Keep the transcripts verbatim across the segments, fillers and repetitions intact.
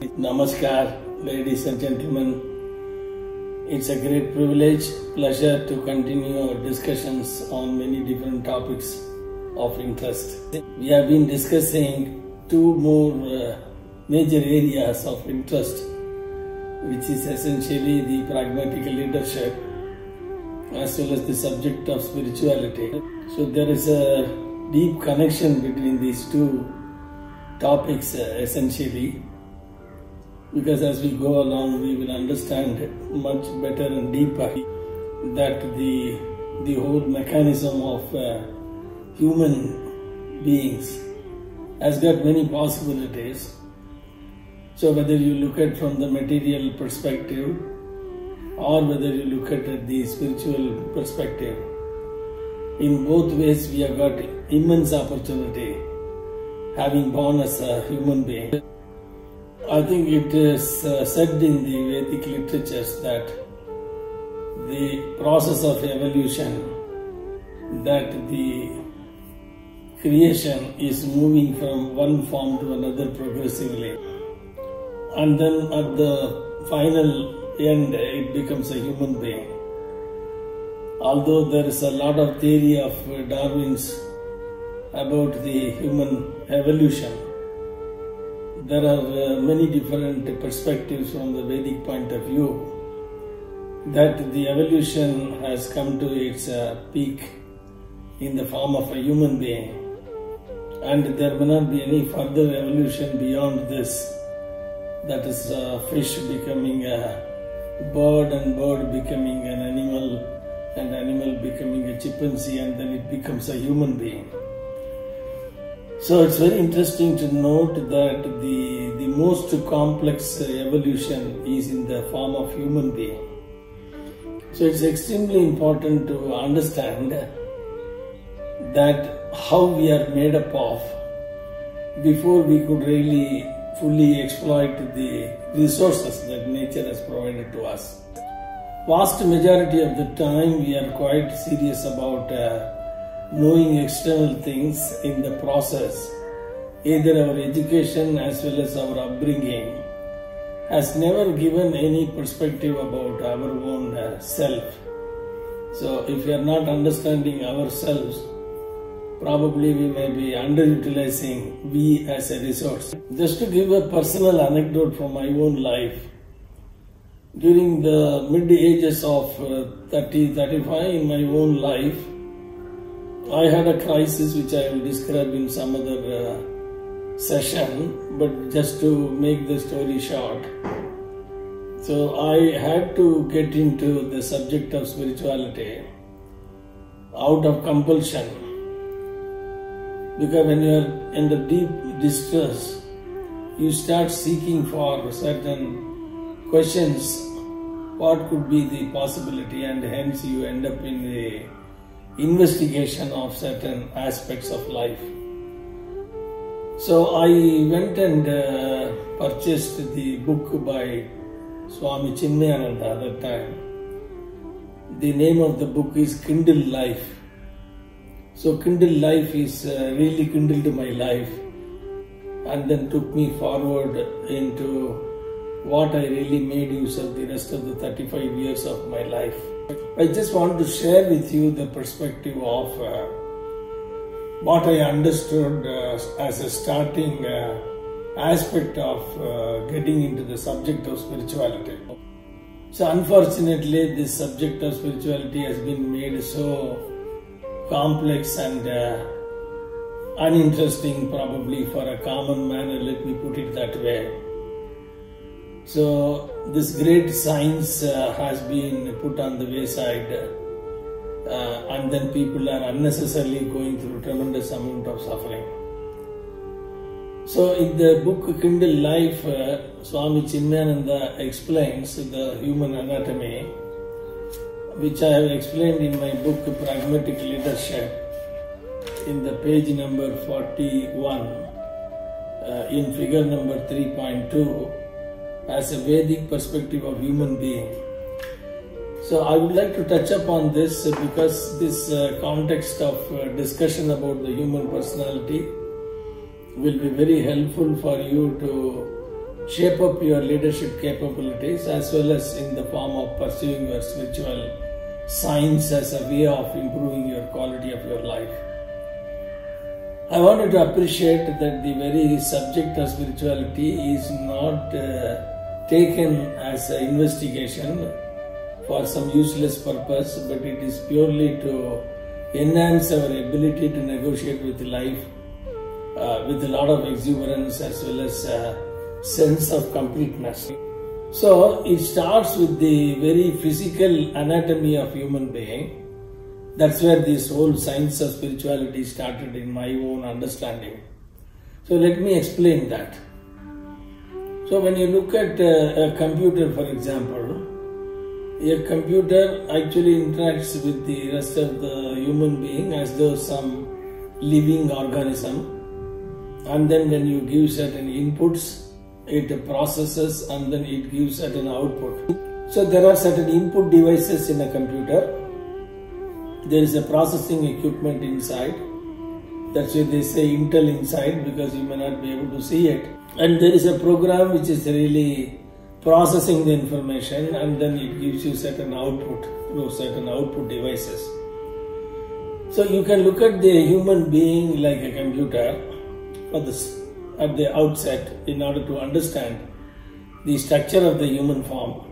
Namaskar, ladies and gentlemen. It's a great privilege, pleasure to continue our discussions on many different topics of interest. We have been discussing two more uh, major areas of interest, which is essentially the pragmatic leadership as well as the subject of spirituality. So there is a deep connection between these two topics uh, essentially, because as we go along we will understand much better and deeper that the the whole mechanism of uh, human beings has got many possibilities. So whether you look at from the material perspective or whether you look at the spiritual perspective, in both ways we have got immense opportunity having born as a human being. I think it is uh, said in the Vedic literatures that the process of evolution, that the creation is moving from one form to another progressively, and then at the final end it becomes a human being. Although there is a lot of theory of Darwin's about the human evolution, there are uh, many different perspectives from the Vedic point of view that the evolution has come to its uh, peak in the form of a human being, and there may not be any further evolution beyond this, that is a fish becoming a bird and bird becoming an animal and animal becoming a chimpanzee, and then it becomes a human being. So it's very interesting to note that the, the most complex evolution is in the form of human being. So it's extremely important to understand that how we are made up of before we could really fully exploit the resources that nature has provided to us. Vast majority of the time we are quite serious about uh, knowing external things. In the process, either our education as well as our upbringing has never given any perspective about our own uh, self. So if we are not understanding ourselves, probably we may be underutilizing we as a resource. Just to give a personal anecdote from my own life, during the mid ages of uh, thirty, thirty-five in my own life, I had a crisis which I will describe in some other uh, session, but just to make the story short. So I had to get into the subject of spirituality out of compulsion, because when you are in the deep distress, you start seeking for certain questions, what could be the possibility, and hence you end up in the investigation of certain aspects of life. So I went and uh, purchased the book by Swami Chinmayananda at that time. The name of the book is Kindle Life. So Kindle Life is uh, really kindled my life and then took me forward into what I really made use of the rest of the thirty-five years of my life. I just want to share with you the perspective of uh, what I understood uh, as a starting uh, aspect of uh, getting into the subject of spirituality. So unfortunately, this subject of spirituality has been made so complex and uh, uninteresting probably for a common man, let me put it that way. So this great science uh, has been put on the wayside, uh, and then people are unnecessarily going through tremendous amount of suffering. So in the book Kindle Life, uh, Swami Chinmayananda explains the human anatomy, which I have explained in my book Pragmatic Leadership in the page number forty-one, uh, in figure number three point two. As a Vedic perspective of human being. So I would like to touch upon this because this uh, context of uh, discussion about the human personality will be very helpful for you to shape up your leadership capabilities as well as in the form of pursuing your spiritual science as a way of improving your quality of your life. I wanted to appreciate that the very subject of spirituality is not uh, taken as an investigation for some useless purpose, but it is purely to enhance our ability to negotiate with life uh, with a lot of exuberance as well as a sense of completeness. So it starts with the very physical anatomy of human being. That's where this whole science of spirituality started in my own understanding. So let me explain that. So when you look at a, a computer, for example, a computer actually interacts with the rest of the human being as though some living organism. And then when you give certain inputs, it processes and then it gives certain output. So there are certain input devices in a computer. There is a processing equipment inside. That's why they say Intel inside, because you may not be able to see it. And there is a program which is really processing the information, and then it gives you certain output through certain output devices. So you can look at the human being like a computer for this, at the outset in order to understand the structure of the human form.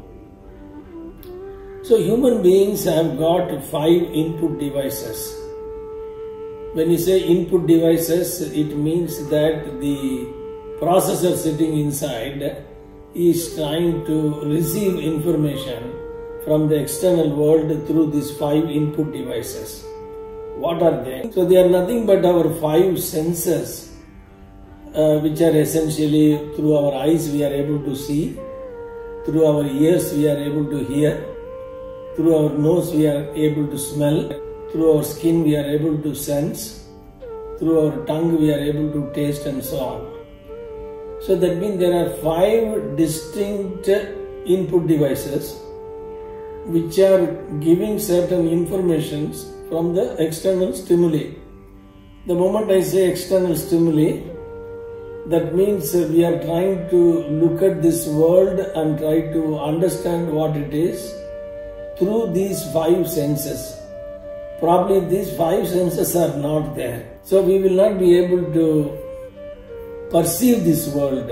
So human beings have got five input devices. When you say input devices, it means that the processor sitting inside is trying to receive information from the external world through these five input devices. What are they? So they are nothing but our five senses, uh, which are essentially through our eyes we are able to see, through our ears we are able to hear, through our nose we are able to smell, through our skin we are able to sense, through our tongue we are able to taste, and so on. So that means there are five distinct input devices which are giving certain informations from the external stimuli. The moment I say external stimuli, that means we are trying to look at this world and try to understand what it is through these five senses. Probably these five senses are not there. So we will not be able to perceive this world.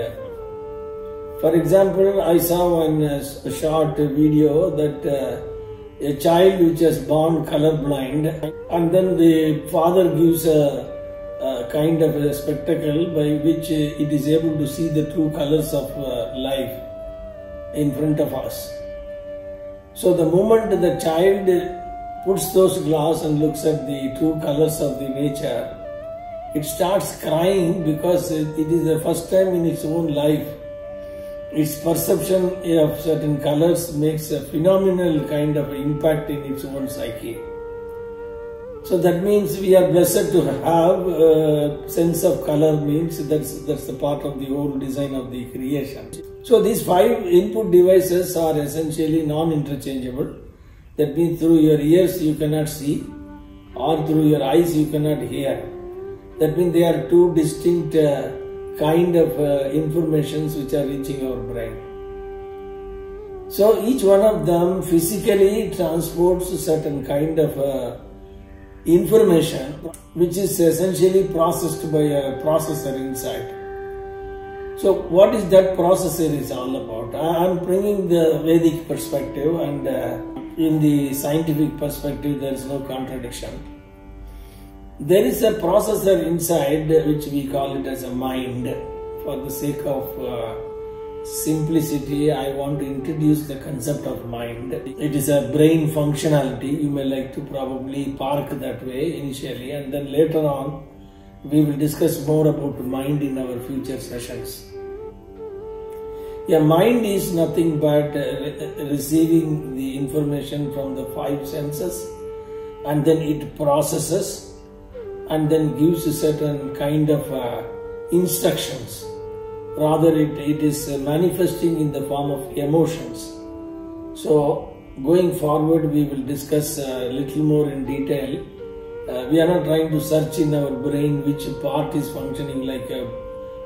For example, I saw one uh, short video that uh, a child which is born colorblind, and then the father gives a, a kind of a spectacle by which uh, it is able to see the true colors of uh, life in front of us. So the moment the child puts those glasses and looks at the true colors of the nature, it starts crying because it is the first time in its own life. Its perception of certain colors makes a phenomenal kind of impact in its own psyche. So that means we are blessed to have a sense of color, means that's, that's the part of the whole design of the creation. So these five input devices are essentially non-interchangeable. That means through your ears you cannot see, or through your eyes you cannot hear. That means they are two distinct uh, kind of uh, informations which are reaching our brain. So each one of them physically transports a certain kind of uh, information which is essentially processed by a processor inside. So what is that processor is all about? I am bringing the Vedic perspective, and uh, in the scientific perspective there is no contradiction. There is a processor inside which we call it as a mind. For the sake of uh, simplicity, I want to introduce the concept of mind. It is a brain functionality. You may like to probably park that way initially, and then later on we will discuss more about mind in our future sessions. Yeah, mind is nothing but uh, receiving the information from the five senses, and then it processes and then gives a certain kind of uh, instructions. Rather, it, it is uh, manifesting in the form of emotions. So, going forward, we will discuss a little more in detail. Uh, we are not trying to search in our brain which part is functioning like a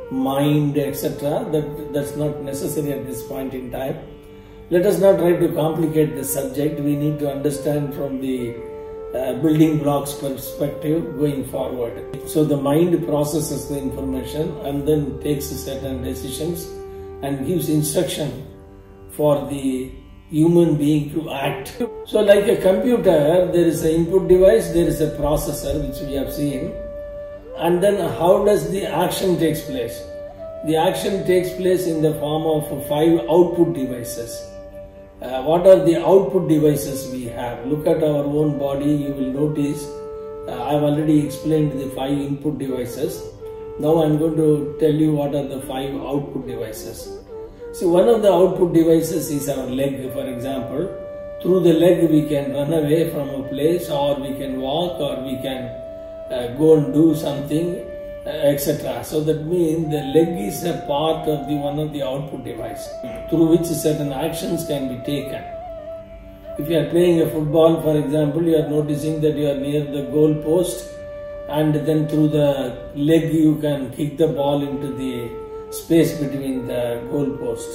mind, et cetera. That, that's not necessary at this point in time. Let us not try to complicate the subject. We need to understand from the uh, building blocks perspective going forward. So the mind processes the information and then takes certain decisions and gives instruction for the human being to act. So like a computer, there is an input device, there is a processor which we have seen, and then how does the action takes place? The action takes place in the form of five output devices. Uh, what are the output devices we have? Look at our own body, you will notice uh, I have already explained the five input devices. Now I am going to tell you what are the five output devices. So one of the output devices is our leg, for example. Through the leg we can run away from a place, or we can walk, or we can uh, go and do something, uh, et cetera. So that means the leg is a part of the one of the output device through which certain actions can be taken. If you are playing a football, for example, you are noticing that you are near the goal post, and then through the leg you can kick the ball into the space between the goal post.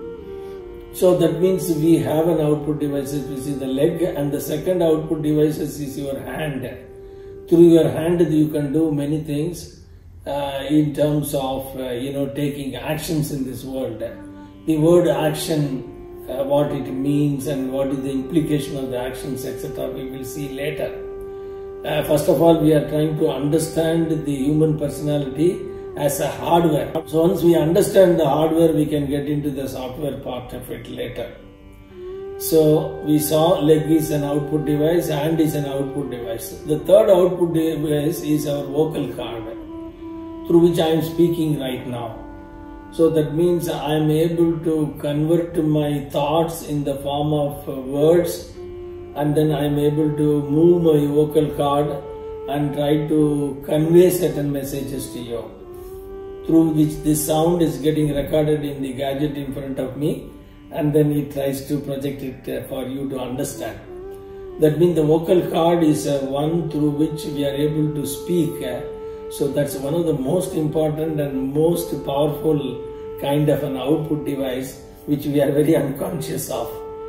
So that means we have an output device which is the leg, and the second output device is your hand. Through your hand you can do many things uh, in terms of uh, you know taking actions in this world. The word action, uh, what it means and what is the implication of the actions, et cetera, we will see later. Uh, first of all, we are trying to understand the human personality as a hardware. So once we understand the hardware, we can get into the software part of it later. So we saw leg is an output device, hand is an output device. The third output device is our vocal cord, through which I am speaking right now. So that means I am able to convert my thoughts in the form of words, and then I am able to move my vocal cord and try to convey certain messages to you, through which this sound is getting recorded in the gadget in front of me, and then it tries to project it for you to understand. That means the vocal cord is one through which we are able to speak. So that's one of the most important and most powerful kind of an output device which we are very unconscious of.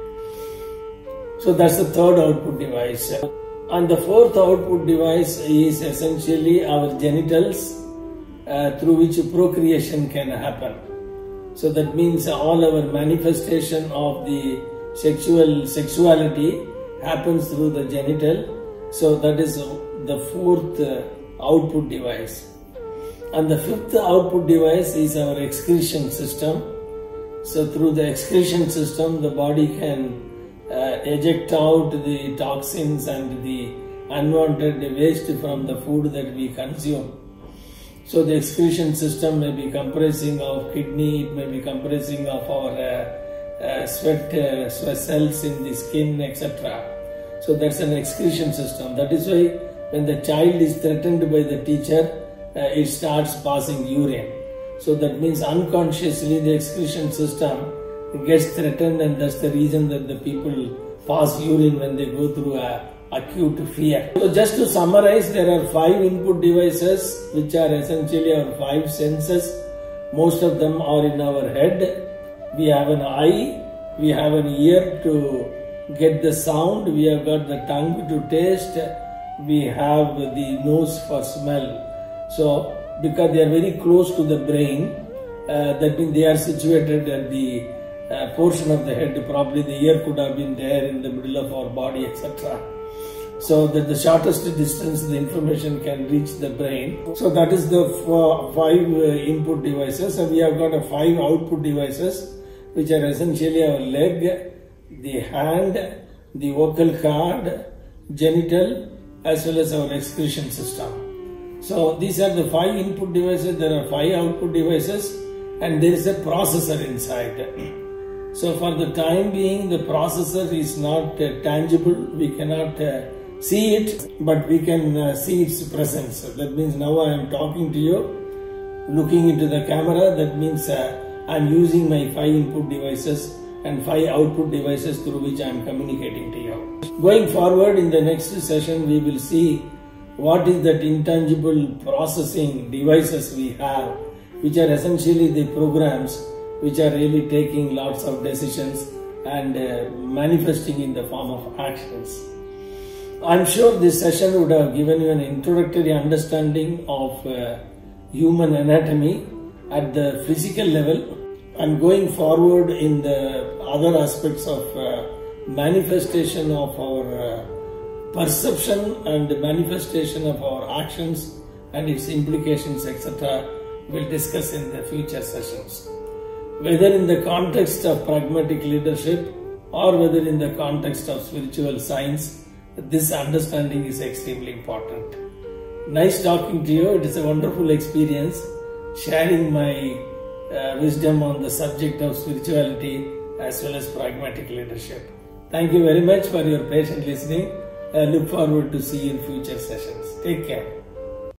So that's the third output device. And the fourth output device is essentially our genitals, uh, through which procreation can happen. So that means all our manifestation of the sexual sexuality happens through the genital. So that is the fourth uh, output device. And the fifth output device is our excretion system. So through the excretion system, the body can uh, eject out the toxins and the unwanted waste from the food that we consume. So the excretion system may be comprising of kidney, it may be comprising of our uh, uh, sweat, uh, sweat cells in the skin, et cetera. So that's an excretion system. That is why when the child is threatened by the teacher, uh, it starts passing urine. So that means unconsciously the excretion system gets threatened, and that's the reason that the people pass urine when they go through a acute fear. So just to summarize, there are five input devices which are essentially our five senses. Most of them are in our head. We have an eye, we have an ear to get the sound, we have got the tongue to taste, we have the nose for smell. So because they are very close to the brain, uh, that means they are situated at the uh, portion of the head. Probably the ear could have been there in the middle of our body, et cetera. So that the shortest distance the information can reach the brain. So that is the five input devices, and we have got a five output devices which are essentially our leg, the hand, the vocal cord, genital, as well as our excretion system. So these are the five input devices, there are five output devices, and there is a processor inside. So for the time being, the processor is not uh, tangible, we cannot uh, see it, but we can uh, see its presence. So that means now I am talking to you, looking into the camera. That means uh, I am using my five input devices and five output devices through which I am communicating to you. Going forward in the next session, we will see what is that intangible processing devices we have, which are essentially the programs which are really taking lots of decisions and uh, manifesting in the form of actions. I'm sure this session would have given you an introductory understanding of uh, human anatomy at the physical level, and going forward in the other aspects of uh, manifestation of our uh, perception and the manifestation of our actions and its implications, et cetera, we'll discuss in the future sessions. Whether in the context of pragmatic leadership or whether in the context of spiritual science, this understanding is extremely important. Nice talking to you. It is a wonderful experience sharing my uh, wisdom on the subject of spirituality as well as pragmatic leadership. Thank you very much for your patient listening. I look forward to see you in future sessions. Take care.